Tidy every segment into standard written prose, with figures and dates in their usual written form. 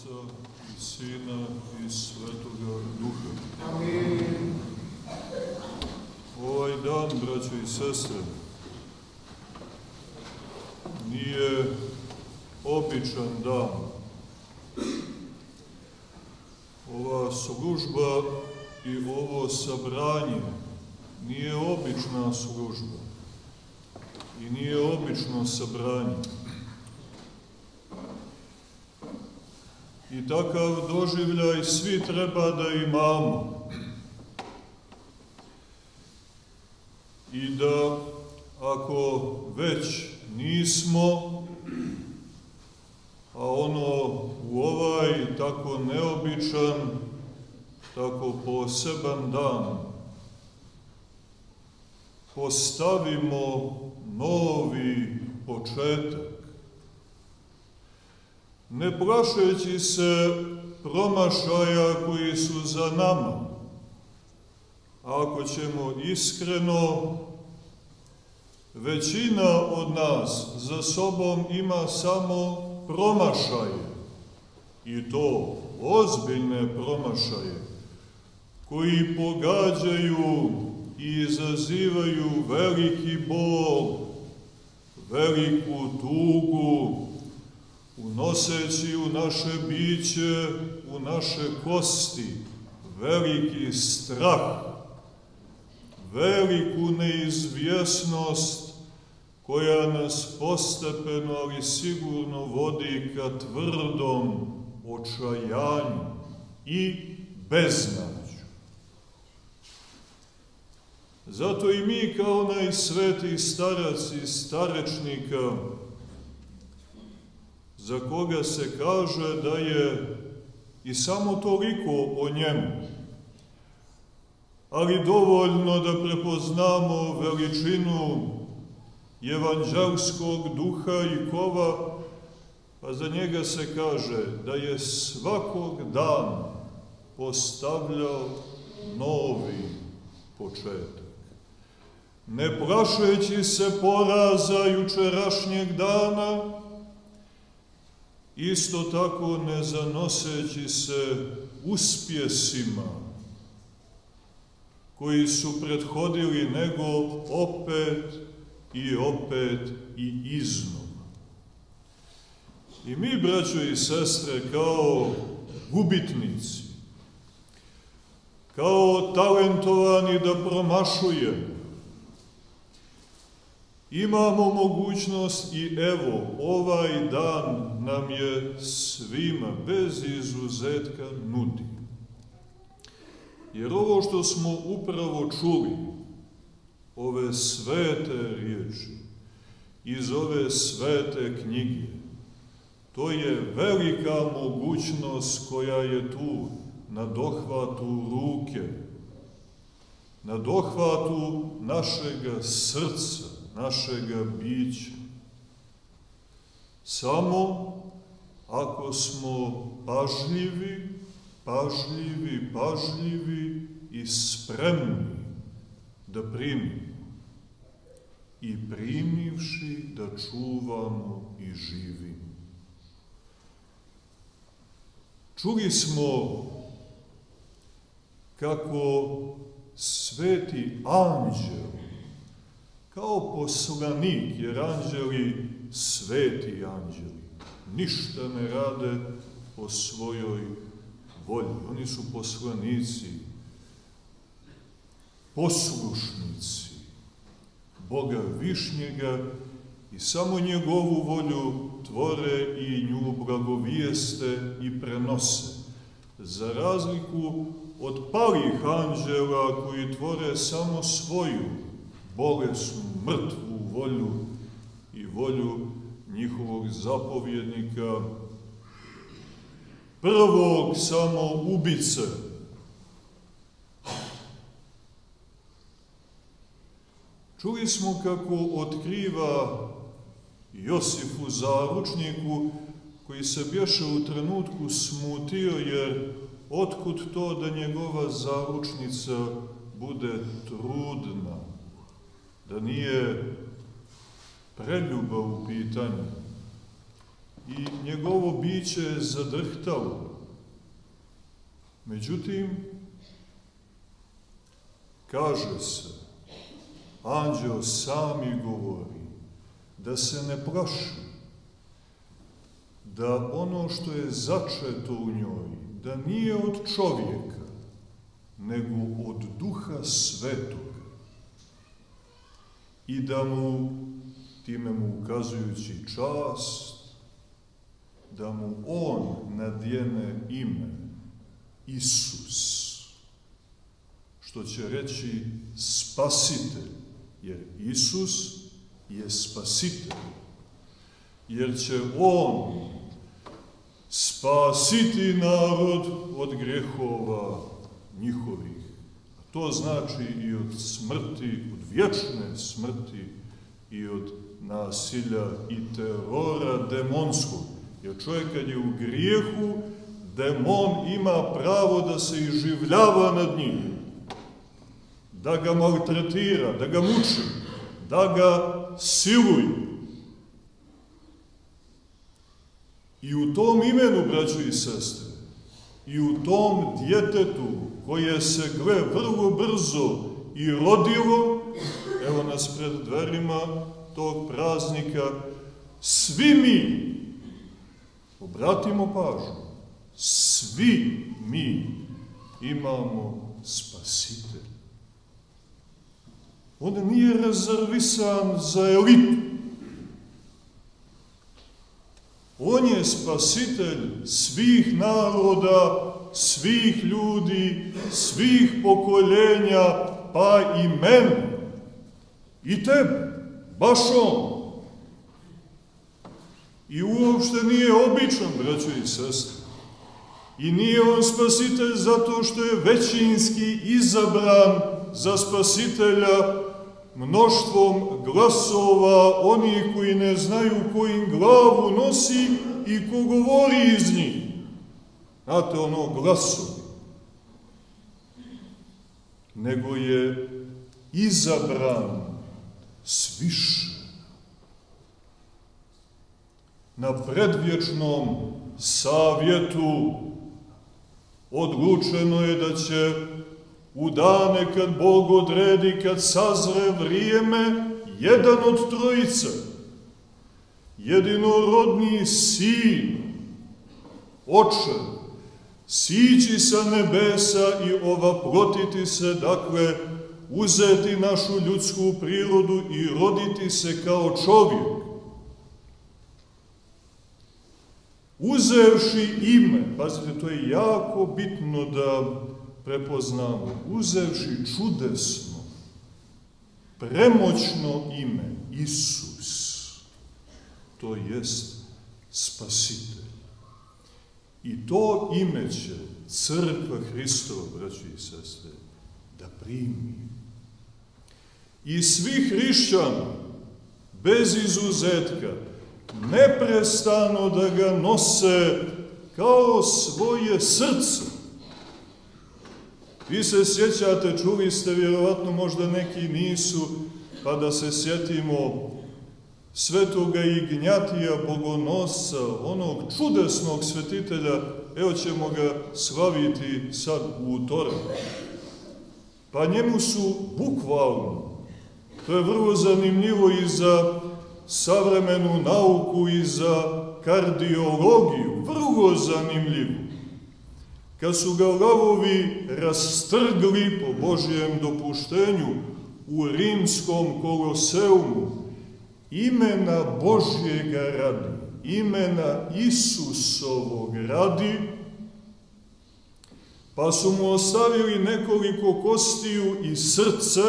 Otca i Sina i Svetoga Duha. Amin. Ovaj dan, braćo i sestre, nije običan dan. Ova služba i ovo sabranje nije obična služba i nije obično sabranje. I takav doživljaj svi treba da imamo. I da, ako već nismo, a ono u ovaj tako neobičan, tako poseban dan, postavimo novi početak, ne plašeći se promašaja koji su za nama. Ako ćemo iskreno, većina od nas za sobom ima samo promašaje, i to ozbiljne promašaje, koji pogađaju i izazivaju veliki bol, veliku tugu, unoseći u naše biće, u naše kosti, veliki strah, veliku neizvjesnost koja nas postepeno, ali sigurno vodi ka tvrdom očajanju i beznađu. Zato i mi kao onaj sveti starac i starečnika, za koga se kaže da je i samo toliko o njemu, ali dovoljno da prepoznamo veličinu evanđelskog duha i kova, pa za njega se kaže da je svakog dana postavljao novi početak. Ne plašeći se poraza jučerašnjeg dana, isto tako ne zanoseći se uspjesima koji su prethodili, nego opet i iznova. I mi, braćo i sestre, kao gubitnici, kao talentovani da promašujemo, imamo mogućnost i evo, ovaj dan nam je svima, bez izuzetka, nudi. Jer ovo što smo upravo čuli, ove svete riječi, iz ove svete knjige, to je velika mogućnost koja je tu na dohvatu ruke, na dohvatu našega srca, našega bića. Samo ako smo pažljivi i spremni da primimo i primivši da čuvamo i živimo. Čuli smo kako sveti anđel, kao poslanik, jer anđeli, sveti anđeli, ništa ne rade po svojoj volji. Oni su poslanici, poslušnici Boga Višnjega i samo njegovu volju tvore i nju blagovijeste i prenose. Za razliku od palih anđela koji tvore samo svoju bolesnu, mrtvu volju i volju njihovog zapovjednika, prvog samoubice. Čuli smo kako otkriva Josifu zaručniku, koji se bješe u trenutku smutio, jer otkud to da njegova zaručnica bude trudna, da nije preljuba u pitanju. i njegovo biće je zadrhtalo. Međutim, kaže se, anđeo sami govori, da se ne plaši, da ono što je začeto u njoj, da nije od čovjeka, nego od Duha Svetoga. I da mu, time mu ukazujući čast, da mu on nadjene ime Isus, što će reći spasitelj, jer Isus je spasitelj, jer će on spasiti narod od grehova njihovih. To znači i od smrti, od vječne smrti i od nasilja i terora demonskog. Jer čovjek kad je u grijehu, demon ima pravo da se iživljava nad njim, da ga maltretira, da ga muči, da ga siluje. I u tom imenu, braćo i sestre, i u tom djetetu koje se, gle, vrlo brzo i rodilo, evo nas pred dverima tog praznika, svi mi, obratimo pažnju, svi mi imamo spasitelja. On nije rezervisan za elitu. On je spasitelj svih naroda, svih ljudi, svih pokoljenja, pa i mene, i tebe, baš on. I uopšte nije običan, braćo i sestre. I nije on spasitelj zato što je većinski izabran za spasitelja mnoštvom glasova, oni koji ne znaju kojim glavu nosi i ko govori iz njih. Znate, ono glasovi. Nego je izabran sviše. Na predvječnom savjetu odlučeno je da će u dane kad Bog odredi, kad sazre vrijeme, jedan od trojice, jedinorodni sin, Oče, sići sa nebesa i ovaprotiti se, dakle, uzeti našu ljudsku prirodu i roditi se kao čovjek. Uzevši ime, pazite, to je jako bitno da prepoznamo, uzevši čudesno, premoćno ime Isus, to jest spasitelj. I to ime će Crkva Hristova, braći i sestre, da primi. I svi hrišćani, bez izuzetka, neprestano da ga nose kao svoje srce. Vi se sjećate, čuli ste, vjerovatno možda neki nisu, pa da se sjetimo svetoga Ignjatija Bogonosca, onog čudesnog svetitelja, evo ćemo ga slaviti sad u utorak. Pa njemu su bukvalno, to je vrlo zanimljivo i za savremenu nauku i za kardiologiju, vrlo zanimljivo. Kad su ga lavovi rastrgli po Božjem dopuštenju u rimskom koloseumu, imena Božjega radi, imena Isusovog radi, pa su mu ostavili nekoliko kostiju i srce,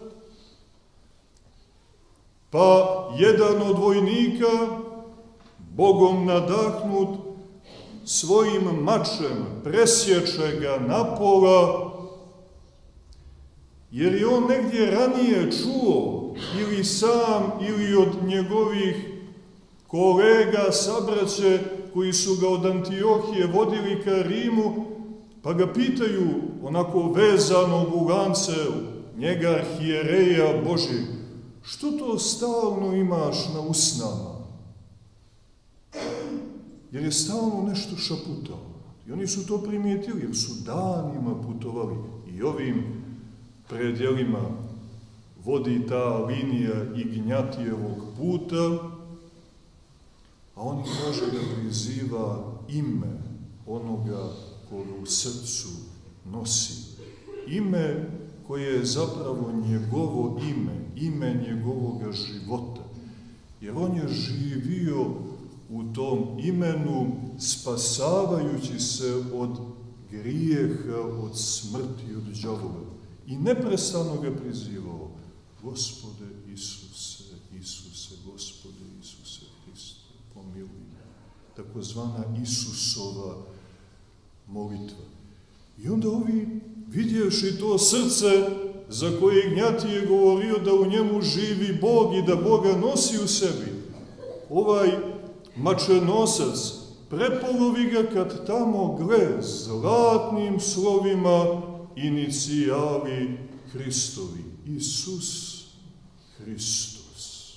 pa jedan od vojnika, Bogom nadahnut, svojim mačem presječe ga napola, jer je on negdje ranije čuo, ili sam, ili od njegovih kolega, sabraće, koji su ga od Antiohije vodili ka Rimu, pa ga pitaju, onako vezanog u lance, njega arhijereja Božjeg, što to stalno imaš na usnama? jer je stalno nešto šaputao. I oni su to primijetili, jer su danima putovali i ovim predjelima vodi ta linija Ignjatijevog puta, a on kaže da priziva ime onoga koga u srcu nosi. Ime koje je zapravo njegovo ime njegovoga života. Jer on je živio u tom imenu, spasavajući se od grijeha, od smrti, od đavola. I neprestano ga prizivao. Gospode Isuse, Isuse, Gospode Isuse Hriste, pomiluj me. Takozvana Isusova molitva. I onda ovi, vidjevši to srce za koje Ignjatije je govorio da u njemu živi Bog i da Boga nosi u sebi, ovaj mačenosac prepolovi ga kad tamo gle zlatnim slovima inicijali Hristovi. Isus Hristos.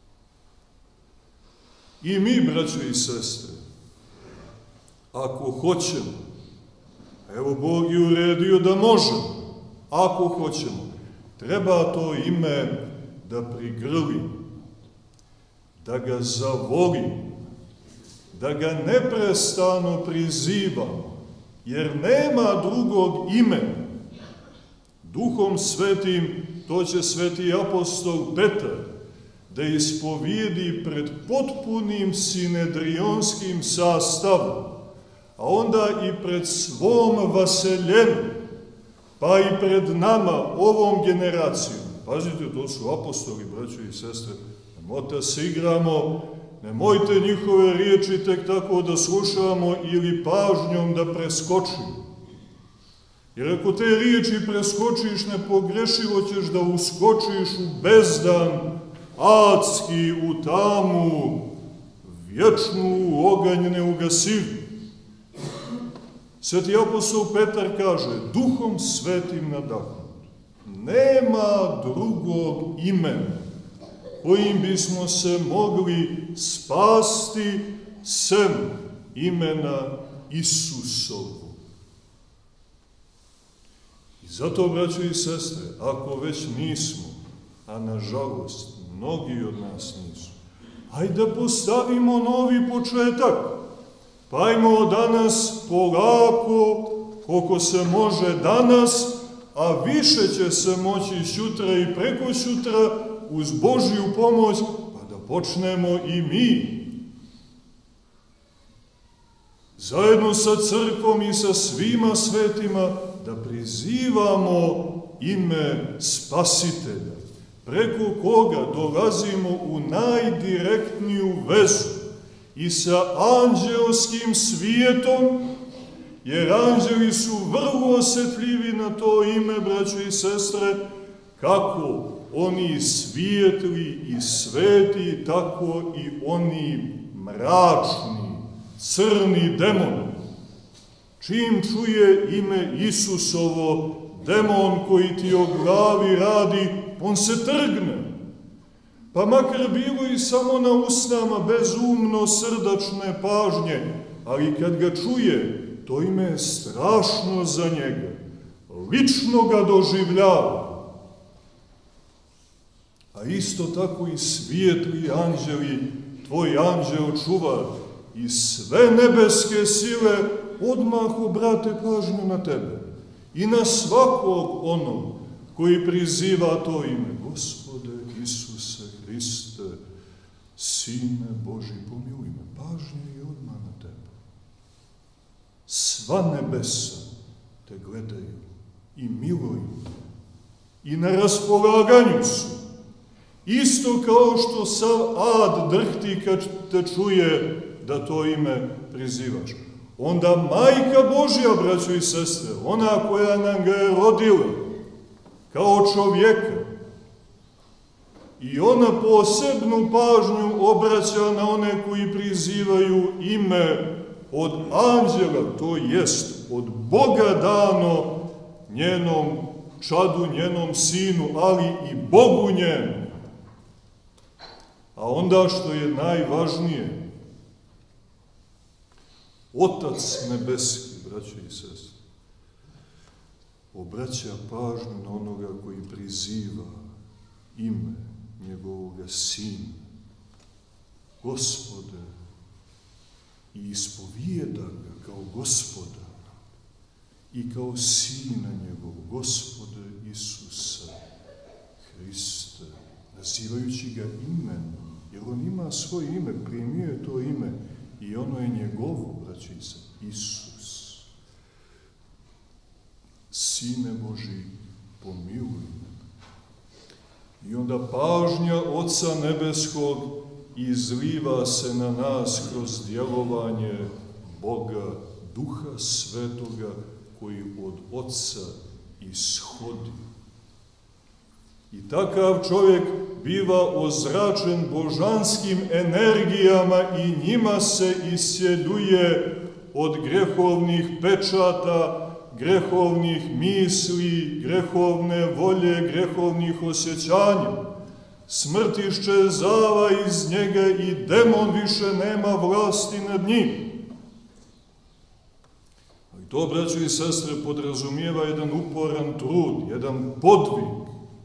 I mi, braćo i sestre, ako hoćemo, evo Bog je uredio da možemo, ako hoćemo, treba to ime da prigrlimo, da ga zavolimo, da ga neprestano prizivamo, jer nema drugog imena. Duhom Svetim, to će sveti apostol Petar da ispovijedi pred potpunim sinedrionskim sastavom, a onda i pred svom vaseljenom, pa i pred nama, ovom generacijom. Pazite, to su apostoli, braćo i sestre, nemojte se igramo, nemojte njihove riječi tek tako da slušamo ili pažnjom da preskočimo. Jer ako te riječi preskočiš, ne pogrešilo ćeš da uskočiš u bezdan, adski, u tamu, vječnu, u oganj neugasiv. Sveti apostol Petar kaže, Duhom Svetim nadahnut, nema drugog imena kojim bismo se mogli spasti sem imena Isusovu. I zato, braćo i sestre, ako već nismo, a nažalost mnogi od nas nisu, hajde da postavimo novi početak. Pa ajmo danas polako, koliko se može danas, a više će se moći sutra i preko sutra, uz Božju pomoć, pa da počnemo i mi. Zajedno sa crkvom i sa svima svetima da prizivamo ime Spasitelja, preko koga dolazimo u najdirektniju vezu i sa anđelskim svijetom, jer anđeli su vrlo osjetljivi na to ime, braćo i sestre, kako oni svijetli i sveti, tako i oni mračni, crni demoni. Čim čuje ime Isusovo, demon koji ti o glavi radi, on se trgne. Pa makar bilo i samo na usnama bezumno srdačne pažnje, ali kad ga čuje, to ime je strašno za njega. Lično ga doživljava. A isto tako i svijetli anđeli, tvoj anđeo čuvar i sve nebeske sile odmah obrate pažnju na tebe i na svakog onog koji priziva to ime. Gospode Isuse Hriste, Sine Boži, pomiluj me. Pažnja je odmah na tebe. Sva nebesa te gledaju i miluju i na raspolaganju su. Isto kao što sav ad drhti kad te čuje da to ime prizivaš. Onda Majka Božja, braćo i sestre, ona koja nam ga je rodila kao čovjeka, i ona posebnu pažnju obraća na one koji prizivaju ime od anđela, to jest od Boga dano njenom čadu, njenom sinu, ali i Bogu njemu. A onda što je najvažnije, Otac nebeski, braćo i sestre, obraća pažnju na onoga koji priziva ime njegovoga Sina, Gospode, i ispovijeda ga kao Gospoda i kao Sina njegovog, Gospode Isusa Hriste, nazivajući ga imenom, jer on ima svoje ime, primio je to ime i ono je njegovo, braćo i sestre, Isus. Sine Boži, pomiluj me. I onda pažnja Oca nebeskog izliva se na nas kroz djelovanje Boga, Duha Svetoga, koji od Oca ishodi. I takav čovjek biva ozračen božanskim energijama i njima se isjeljuje od grehovnih pečata, grehovnih misli, grehovne volje, grehovnih osjećanja. Smrt iščezava iz njega i demon više nema vlasti nad njim. Ali to, braćo i sestre, podrazumijeva jedan uporan trud, jedan podvig.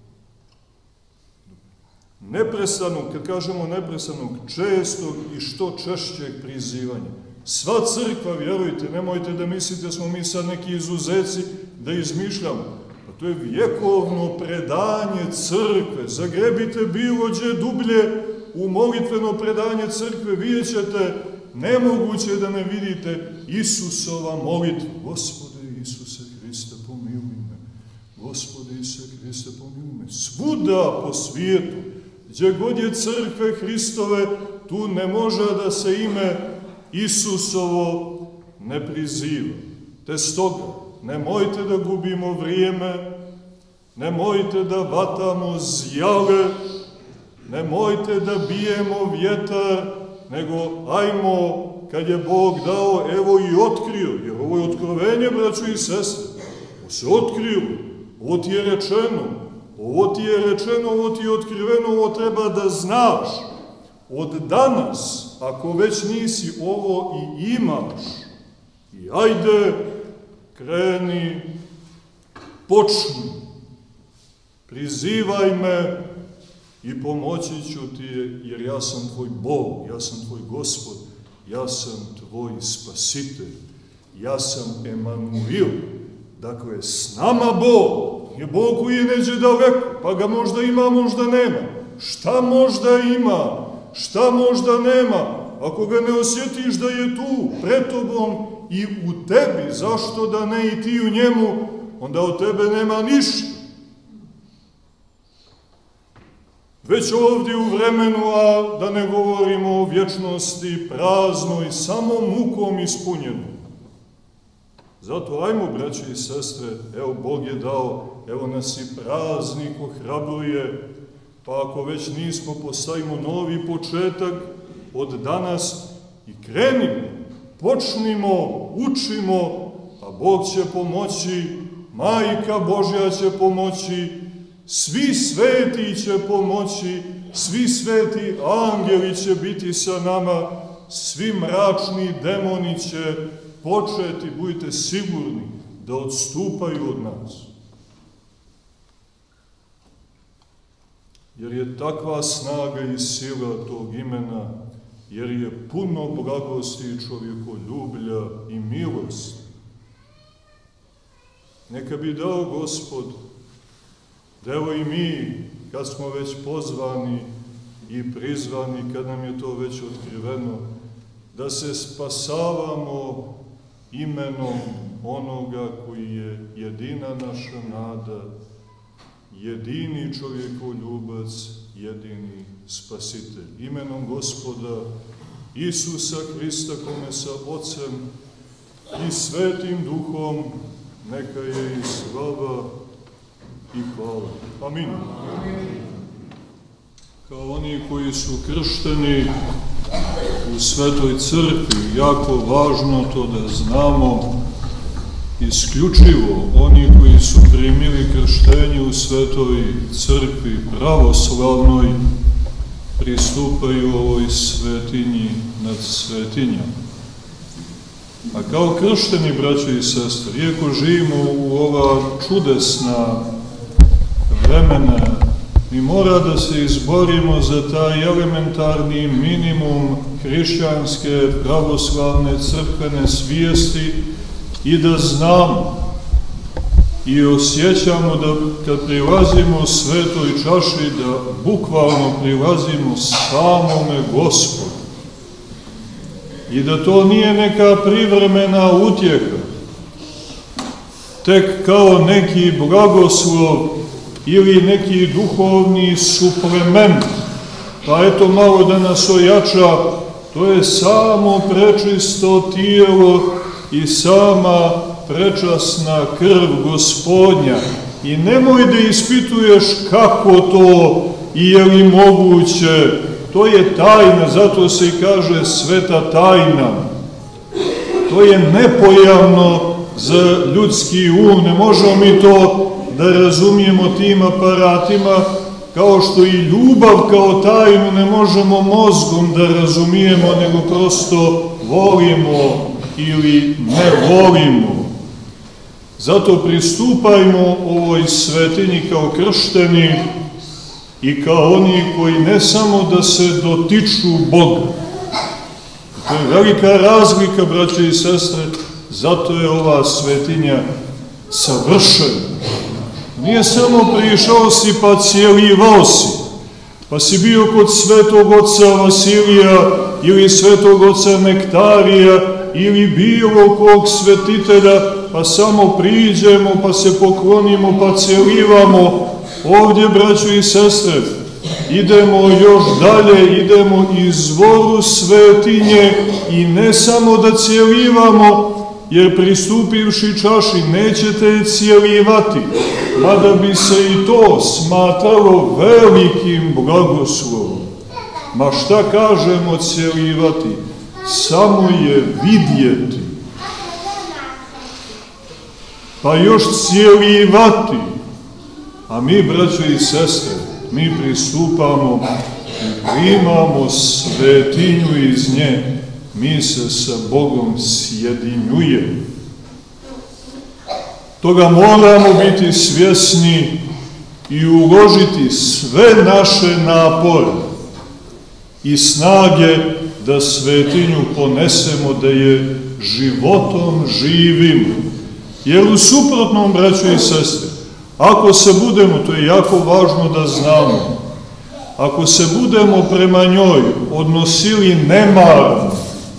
Neprestanog, kad kažemo neprestanog, čestog i što češćeg prizivanja. Sva crkva, vjerujte, nemojte da mislite da smo mi sad neki izuzeci da izmišljamo. Pa to je vjekovno predanje crkve. Zagrebite bilo gdje dublje u molitveno predanje crkve, vidjet ćete, nemoguće da ne vidite Isusova molitva. Gospode Isuse Hriste, pomiluj me. Gospode Isuse Hriste, pomiluj me. Svuda po svijetu, gdje god je crkve Hristove, tu ne može da se ime Isusovo ne priziva. Te stoga, nemojte da gubimo vrijeme, nemojte da vatamo zjale, nemojte da bijemo vjetar, nego ajmo, kad je Bog dao, evo i otkrio, jer ovo je otkrovenje, braćo i sestre. Ovo se otkrilo, ovo ti je rečeno, ovo ti je rečeno, ovo ti je otkriveno, ovo treba da znaš. Od danas, ako već nisi, ovo i imaš. I ajde, kreni, počni, prizivaj me i pomoći ću ti, jer ja sam tvoj Bog, ja sam tvoj Gospod, ja sam tvoj Spasitelj, ja sam Emanuil. Dakle, s nama Bog, je Bog koji je neđe daleko, pa ga možda ima, možda nema. Šta možda ima, šta možda nema, ako ga ne osjetiš da je tu, pred tobom i u tebi, zašto da ne i ti u njemu, onda od tebe nema ništa. Već ovdje u vremenu, a da ne govorimo o vječnosti praznoj, samo mukom ispunjenu. Zato ajmo, braći i sestre, evo Bog je dao, evo nas i praznik ohrabruje, pa ako već nismo, postavimo novi početak od danas i krenimo, počnimo, učimo, a Bog će pomoći, Majka Božja će pomoći, svi sveti će pomoći, svi sveti angeli će biti sa nama, svi mračni demoni će početi, budite sigurni, da odstupaju od nas. Jer je takva snaga i sila tog imena, jer je puno blagosti i čovjekoljublja i milosti. Neka bi dao Gospod, da evo i mi, kad smo već pozvani i prizvani, kad nam je to već otkriveno, da se spasavamo imenom onoga koji je jedina naša nada, jedini čovjekoljubac, jedini Spasitelj. Imenom Gospoda Isusa Hrista, kome sa Otcem i Svetim Duhom neka je i slava i hvala. Amin. Kao oni koji su kršteni u Svetoj crkvi, jako važno to da znamo, isključivo oni koji su primili krštenje u Svetoj crkvi pravoslavnoj, pristupaju ovoj svetinji nad svetinjama. A kao kršteni, braćo i sestre, iako živimo u ova čudesna vremena, mi mora da se izborimo za taj elementarni minimum hrišćanske, pravoslavne, crkvene svijesti i da znamo i osjećamo da kad prilazimo svetoj čaši, da bukvalno prilazimo samome Gospodu. I da to nije neka privremena utjeha, tek kao neki blagoslov ili neki duhovni suplement, pa eto malo da nas ojača, to je samo prečisto tijelo i sama prečasna krv Gospodnja. I nemoj da ispituješ kako to i je li moguće. To je tajna, zato se i kaže sveta tajna. To je nepojavno za ljudski um. Ne možemo mi to da razumijemo tim aparatima, kao što i ljubav kao tajnu ne možemo mozgom da razumijemo, nego prosto volimo ili ne volimo. Zato pristupajmo ovoj svetinji kao kršteni i kao oni koji ne samo da se dotiču Boga. To je velika razlika, braće i sestre, zato je ova svetinja savršena. Nije samo prišao si pa cijelivao si, pa si bio kod svetog oca Vasilija ili svetog oca Nektarija ili bilo kog svetitelja, pa samo priđemo, pa se poklonimo, pa cijelivamo. Ovdje, braćo i sestre, idemo još dalje, idemo izvoru svetinje i ne samo da cijelivamo, jer pristupivši čaši nećete je cijelivati, mada bi se i to smatralo velikim blagoslovom. Ma šta kažemo cijelivati? Samo je vidjeti. Pa još cijelivati. A mi, braćo i sestre, mi pristupamo i primamo svetinju iz nje. Mi se sa Bogom sjedinjujemo. Toga moramo biti svjesni i uložiti sve naše napore i snage da svetinju ponesemo, da je životom živimo. Jer u suprotnom, braćo i sestre, ako se budemo, to je jako važno da znamo, ako se budemo prema njoj odnosili nemarno,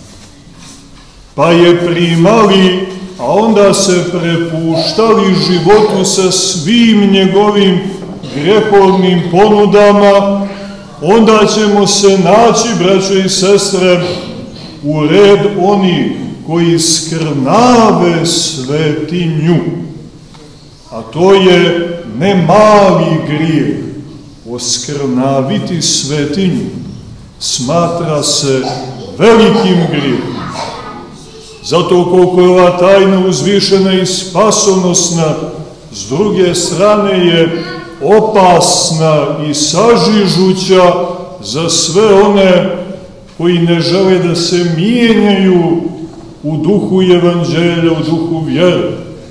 pa je primali, a onda se prepuštali životu sa svim njegovim grehovnim ponudama, onda ćemo se naći, braćo i sestre, u red onih koji skrnave svetinju. A to je ne mali grijeh. Oskrnaviti svetinju smatra se velikim grijehom. Zato koliko je ova tajna uzvišena i spasonosna, s druge strane je opasna i sažižuća za sve one koji ne žele da se mijenjaju u duhu evanđelja, u duhu vjere.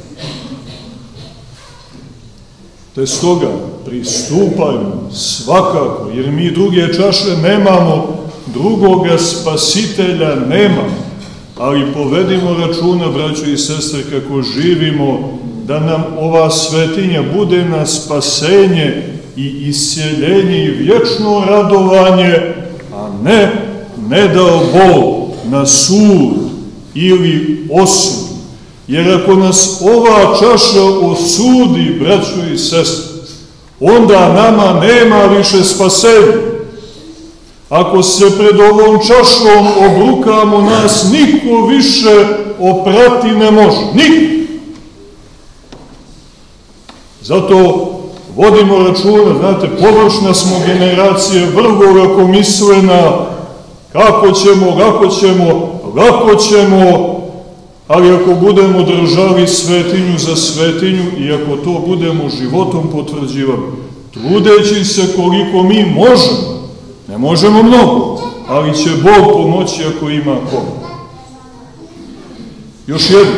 Te stoga pristupajmo svakako, jer mi druge čaše nemamo, drugoga spasitelja nemamo, ali povedimo računa, braćo i sestre, kako živimo, da nam ova svetinja bude na spasenje i isceljenje i vječno radovanje, a ne dao Bog, na sud ili osud. Jer ako nas ova čaša osudi, braćo i sestre, onda nama nema više spasenja. Ako se pred ovom čašom obrukamo, nas niko više oprati ne može. Niko. Zato vodimo računa, znate, površna smo generacija, vrlo lakomislena, kako ćemo, ali ako budemo držali svetinju za svetinju i ako to budemo životom potvrđivali, trudeći se koliko mi možemo, ne možemo mnogo, ali će Bog pomoći ako ima pomoć. Još jedno.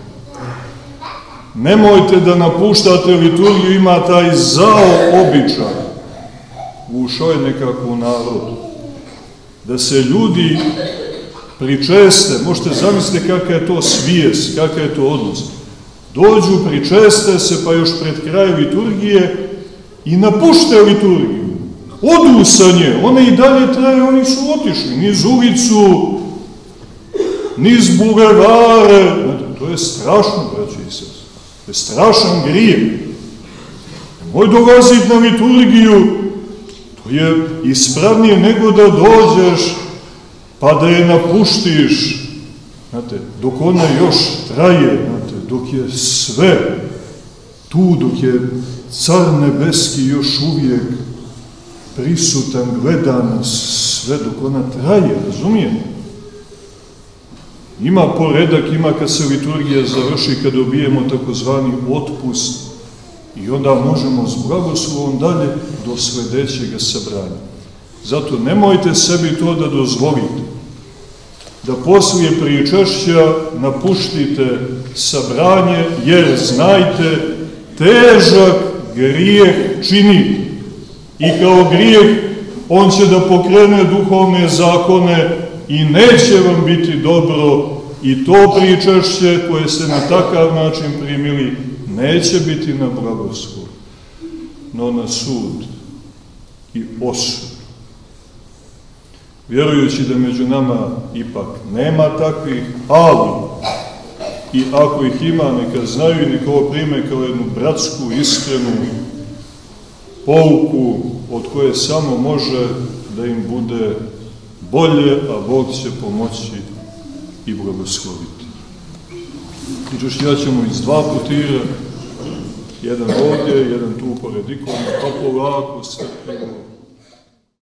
Nemojte da napuštate liturgiju, ima taj zao običaj. Ušao je nekako u narodu. Da se ljudi pričeste, možete zamisliti kakva je to svijest, kakav je to odnos. Dođu, pričeste se, pa još pred kraj liturgije i napušte liturgiju. Odu sa nje, one i dalje traje, oni su otišli, niz ulicu, niz bulevare. To je strašno, braći i sestre. To je strašan grijeh. Nemoj dolaziti na liturgiju, to je ispravnije nego da dođeš pa da je napuštiš, znate, dok ona još traje, znate, dok je sve tu, dok je Car nebeski još uvijek prisutan, gleda nas sve dok ona traje, razumijete? Ima poredak, ima kad se liturgija završi, kad dobijemo takozvani otpust i onda možemo s blagoslovom dalje do sledećega sabranja. Zato nemojte sebi to da dozvolite, da poslije pričešća napuštite sabranje, jer znajte, težak grijeh činite. I kao grijeh on će da pokrene duhovne zakone i neće vam biti dobro, i to pričešće koje ste na takav način primili neće biti na blagoslov, no na sud i osud. Vjerujući da među nama ipak nema takvih, ali i ako ih ima, neka znaju i neka ovo prime kao jednu bratsku, iskrenu pouku od koje samo može da im bude bolje, a Bog će pomoći i blagosloviti. Pričešćat ćemo iz dva putira, jedan ovdje, jedan tu pored ikona, pa polako strpimo.